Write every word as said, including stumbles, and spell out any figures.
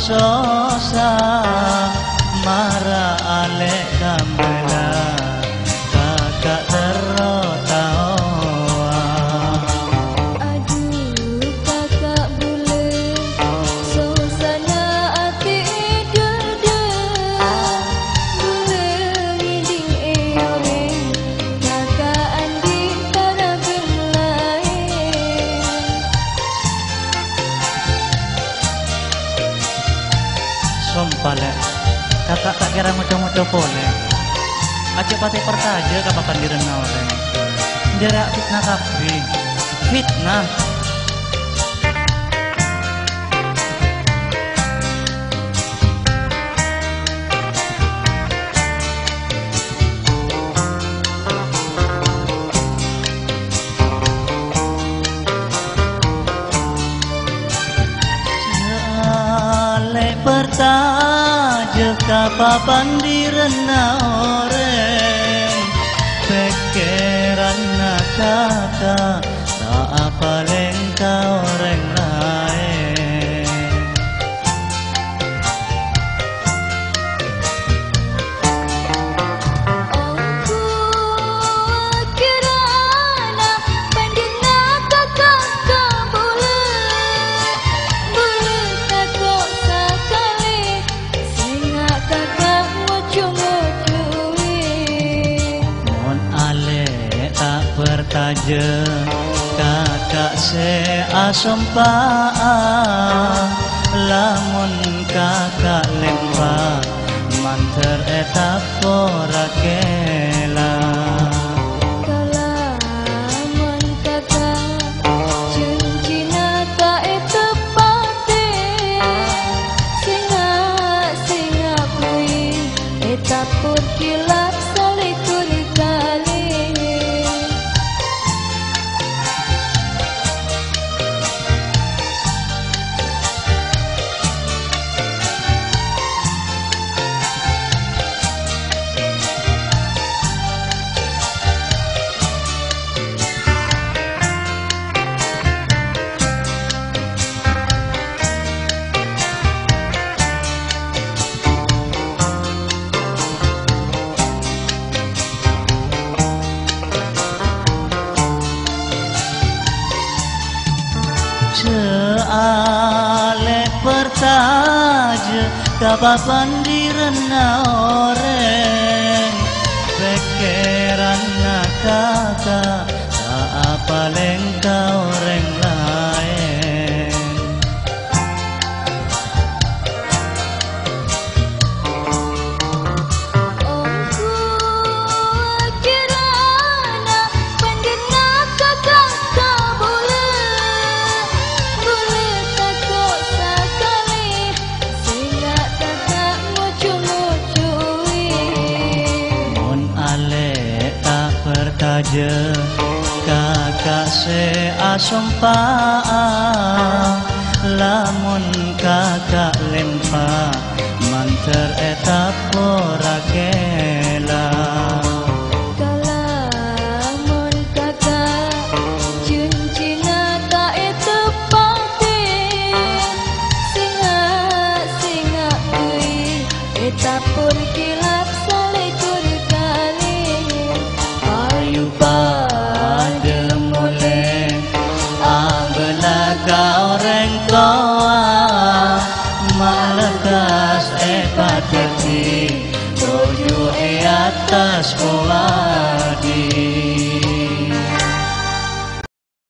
sosa mara ale kamela kakak tertawa. Aduh kakak bule suasana ati dede bule ngiding eore kakak andi para belai. Sompale kakak tak kira mudah-mudah boleh aja pati pertaja kapan direna orang jarak fitnah kafe fitnah. Pertaja kapapan direna orang pikiran kakak tak apa lengka orang lain. Aku kirana pandina kakak kabule bule takut sekali singa kakak mucu-mucui. Mon ale tak bertaja kakak se asompaa lamun kakak lempa manter etap porakela. Kalamun kakak cincina tak tepate singa singa kui etapur kilap salikur kali. Ale pertaja kapapan direna orang pikiran kakak tak apa lengka orang lain. Aku kirana pandina kakak kabule bule takut sekali singa kakak mucu-mucui. Mon ale tak pertaja kakak se asompaa lamun kakak lempa manter etap porakela. Kalamun kakak cincina tak tepate singa singa kui etapur kilap salikur kali. Ayu pada mulai ambela kau rengkau